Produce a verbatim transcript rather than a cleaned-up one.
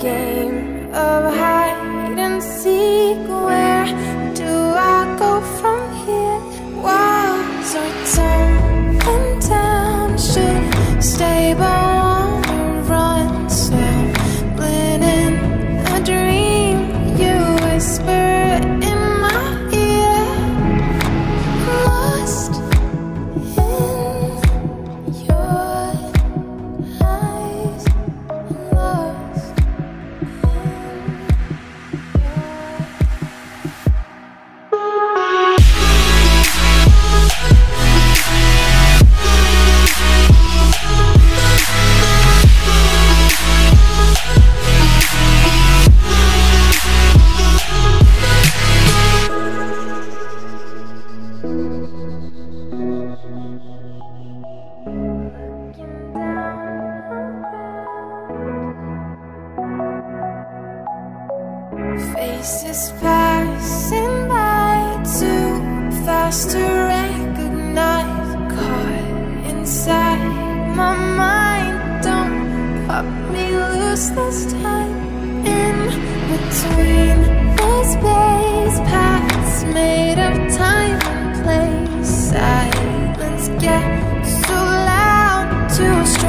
game of hide and seek. Where do I go from here? Walls are tumbling down, should stay but wanna run. Stumbling in a dream, you whisper in my ear. Lost in your eyes, lost faces passing by too fast to recognize. Caught inside my mind, don't pop me loose this time. In between the space, paths made of time and place. Silence gets so loud to